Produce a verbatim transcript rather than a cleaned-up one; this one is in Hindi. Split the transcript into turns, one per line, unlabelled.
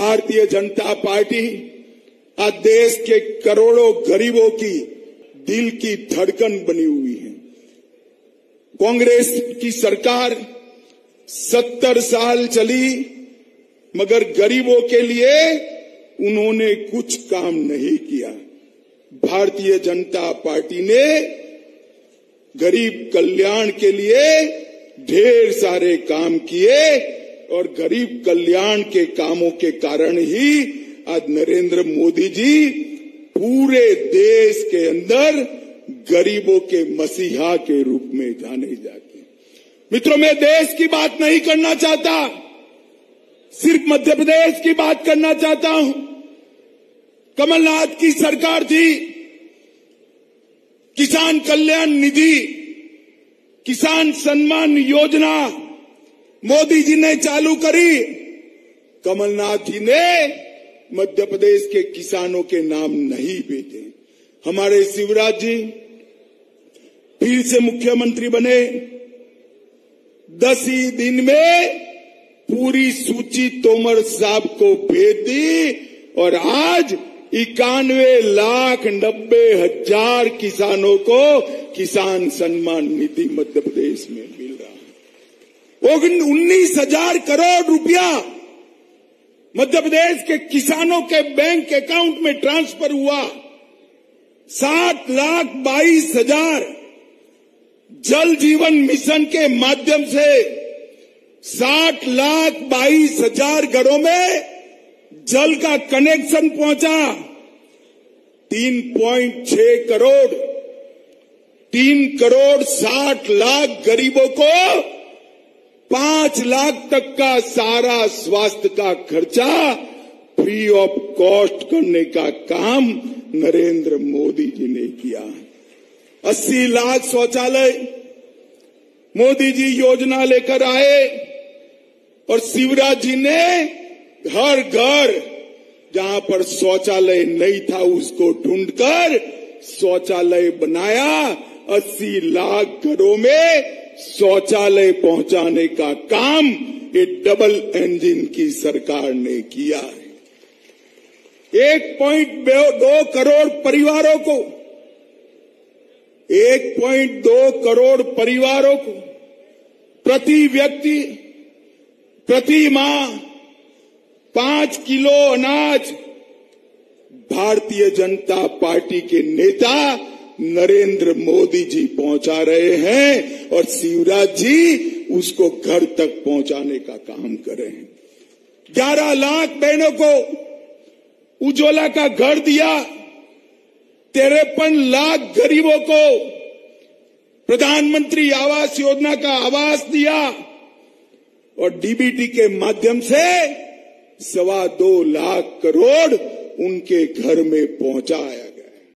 भारतीय जनता पार्टी आज देश के करोड़ों गरीबों की दिल की धड़कन बनी हुई है। कांग्रेस की सरकार सत्तर साल चली, मगर गरीबों के लिए उन्होंने कुछ काम नहीं किया। भारतीय जनता पार्टी ने गरीब कल्याण के लिए ढेर सारे काम किए और गरीब कल्याण के कामों के कारण ही आज नरेंद्र मोदी जी पूरे देश के अंदर गरीबों के मसीहा के रूप में जाने जाते हैं। मित्रों, मैं देश की बात नहीं करना चाहता, सिर्फ मध्य प्रदेश की बात करना चाहता हूं। कमलनाथ की सरकार थी, किसान कल्याण निधि, किसान सम्मान योजना मोदी जी ने चालू करी। कमलनाथ जी ने मध्य प्रदेश के किसानों के नाम नहीं भेजे। हमारे शिवराज जी फिर से मुख्यमंत्री बने, दस ही दिन में पूरी सूची तोमर साहब को भेज दी और आज इक्यानवे लाख नब्बे हजार किसानों को किसान सम्मान निधि मध्य प्रदेश में मिल रहा है। उन्नीस हजार करोड़ रुपया मध्य प्रदेश के किसानों के बैंक अकाउंट में ट्रांसफर हुआ। सात लाख बाईस हजार जल जीवन मिशन के माध्यम से साठ लाख बाईस हजार घरों में जल का कनेक्शन पहुंचा। तीन पॉइंट छह करोड़ तीन करोड़ साठ लाख गरीबों को पांच लाख तक का सारा स्वास्थ्य का खर्चा फ्री ऑफ कॉस्ट करने का काम नरेंद्र मोदी जी ने किया। अस्सी लाख शौचालय मोदी जी योजना लेकर आए और शिवराज जी ने हर घर जहां पर शौचालय नहीं था उसको ढूंढकर शौचालय बनाया। अस्सी लाख घरों में शौचालय पहुंचाने का काम ये डबल इंजन की सरकार ने किया है। एक पॉइंट दो करोड़ परिवारों को एक पॉइंट दो करोड़ परिवारों को प्रति व्यक्ति प्रति माह पांच किलो अनाज भारतीय जनता पार्टी के नेता नरेंद्र मोदी जी पहुंचा रहे हैं और शिवराज जी उसको घर तक पहुंचाने का काम कर रहे हैं। ग्यारह लाख बहनों को उज्ज्वला का घर दिया। तिरपन लाख गरीबों को प्रधानमंत्री आवास योजना का आवास दिया और डीबीटी के माध्यम से सवा दो लाख करोड़ उनके घर में पहुंचाया।